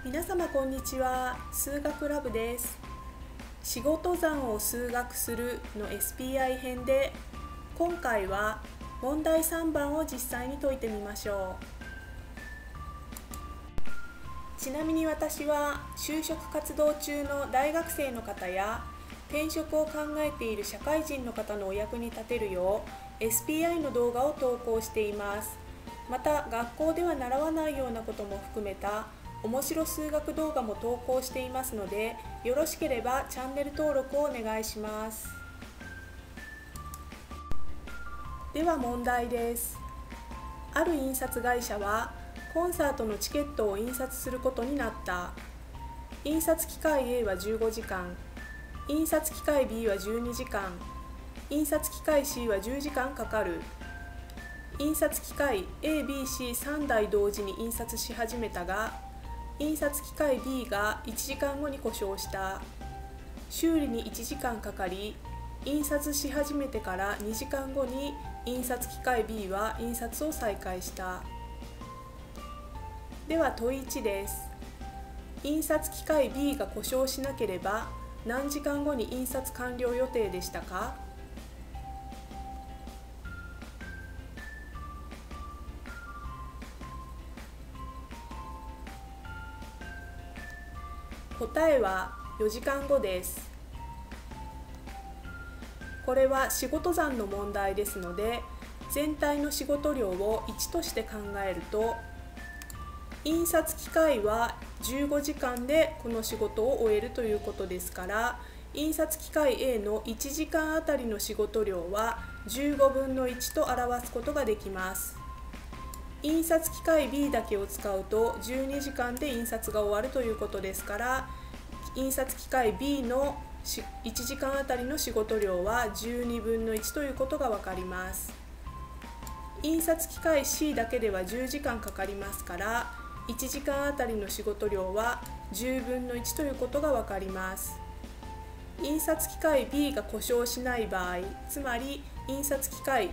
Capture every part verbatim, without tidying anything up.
皆様こんにちは。数学ラブです。仕事算を数学するの エスピーアイ 編で、今回は問題さんばんを実際に解いてみましょう。ちなみに私は就職活動中の大学生の方や転職を考えている社会人の方のお役に立てるよう エスピーアイ の動画を投稿しています。また学校では習わないようなことも含めた面白数学動画も投稿していますので、よろしければチャンネル登録をお願いします。では問題です。ある印刷会社はコンサートのチケットを印刷することになった。印刷機械 A はじゅうごじかん、印刷機械 B はじゅうにじかん、印刷機械 C はじゅうじかんかかる。印刷機械 エービーシーさん 台同時に印刷し始めたが、印刷機械 B がいちじかんごに故障した。修理にいちじかんかかり、印刷し始めてからにじかんごに印刷機械 B は印刷を再開した。では問いいちです。印刷機械 B が故障しなければ何時間後に印刷完了予定でしたか？答えはよじかんごです。これは仕事算の問題ですので、全体の仕事量をいちとして考えると、印刷機械はじゅうごじかんでこの仕事を終えるということですから、印刷機械 A のいちじかんあたりの仕事量はじゅうごぶんのいちと表すことができます。印刷機械 B だけを使うとじゅうにじかんで印刷が終わるということですから、印刷機械 B のいちじかんあたりの仕事量はじゅうにぶんのいちということがわかります。印刷機械 C だけではじゅうじかんかかりますから、いちじかんあたりの仕事量はじゅうぶんのいちということがわかります。印刷機械 B が故障しない場合、つまり印刷機械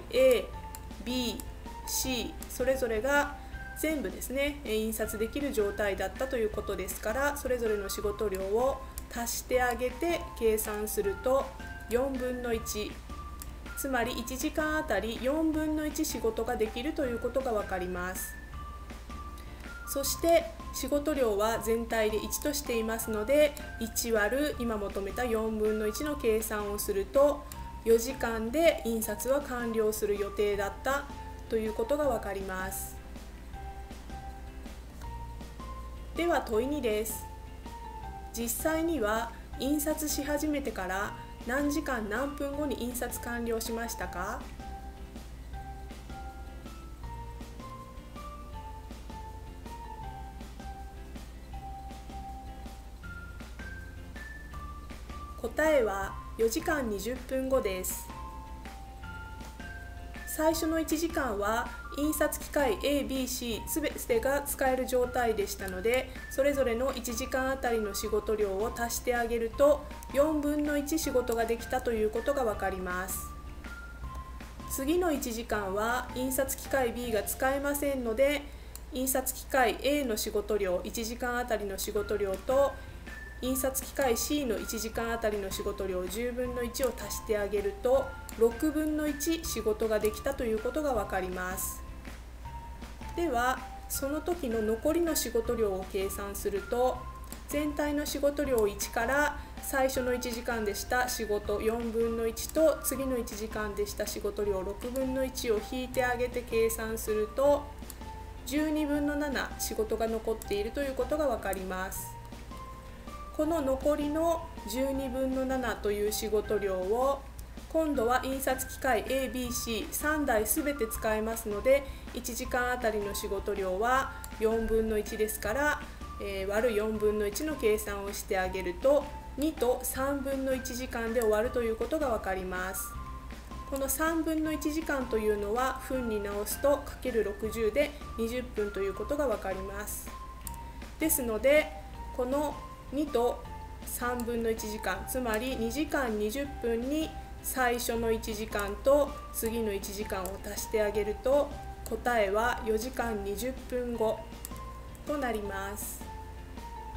A、B、C それぞれが全部ですね印刷できる状態だったということですから、それぞれの仕事量を足してあげて計算するとよんぶんのいち、つまりいちじかんあたりよんぶんのいち仕事ができるということがわかります。そして仕事量は全体でいちとしていますので、いち割る今求めたよんぶんのいちの計算をするとよじかんで印刷は完了する予定だったということがわかります。では問いにです。実際には印刷し始めてから何時間何分後に印刷完了しましたか？答えはよじかんにじゅっぷんごです。最初のいちじかんは印刷機械 エービーシー すべてが使える状態でしたので、それぞれのいちじかんあたりの仕事量を足してあげるとよんぶんのいち仕事ができたということがわかります。次のいちじかんは印刷機械 B が使えませんので、印刷機械 A の仕事量いちじかんあたりの仕事量と印刷機械 C のいちじかんあたりの仕事量じゅうぶんのいちを足してあげるとろくぶんのいち仕事ができたということがわかります。ではその時の残りの仕事量を計算すると、全体の仕事量いちから最初のいちじかんでした仕事よんぶんのいちと次のいちじかんでした仕事量ろくぶんのいちを引いてあげて計算するとじゅうにぶんのなな仕事が残っているということがわかります。この残りのじゅうにぶんのななという仕事量を今度は印刷機械 エービーシーさん 台すべて使えますので、いちじかんあたりの仕事量はよんぶんのいちですから、えー、割るよんぶんのいちの計算をしてあげるとにとさんぶんのいち時間で終わるということがわかります。このさんぶんのいち時間というのは分に直すと かけるろくじゅう でにじゅっぷんということがわかります。ですのでこのにとさんぶんのいち時間、つまりにじかんにじゅっぷんに最初のいちじかんと次のいちじかんを足してあげると答えはよじかんにじゅっぷんごとなります。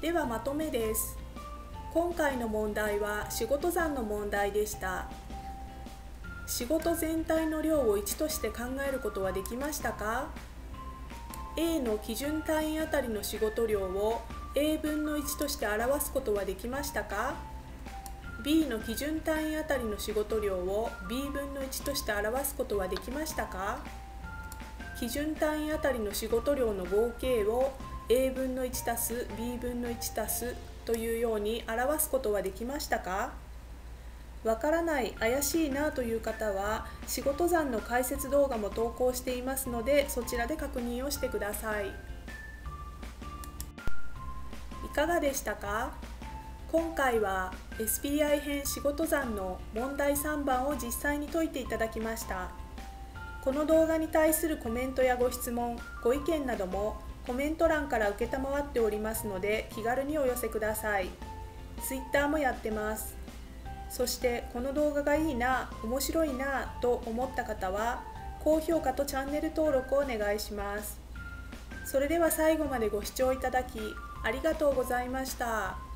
ではまとめです。今回の問題は仕事算の問題でした。仕事全体の量をいちとして考えることはできましたか？ A の基準単位あたりの仕事量を A 分のいちとして表すことはできましたか？ B の基準単位あたりの仕事量を B 分のいちとして表すことはできましたか？基準単位あたりの仕事量の合計を A 分のいちたす B 分のいちたすというように表すことはできましたか？わからない、怪しいなという方は仕事算の解説動画も投稿していますので、そちらで確認をしてください。いかがでしたか？今回は エスピーアイ 編仕事算の問題さんばんを実際に解いていただきました。この動画に対するコメントやご質問、ご意見などもコメント欄から承っておりますので、気軽にお寄せください。ツイッターもやってます。そしてこの動画がいいな、面白いなと思った方は高評価とチャンネル登録をお願いします。それでは最後までご視聴いただきありがとうございました。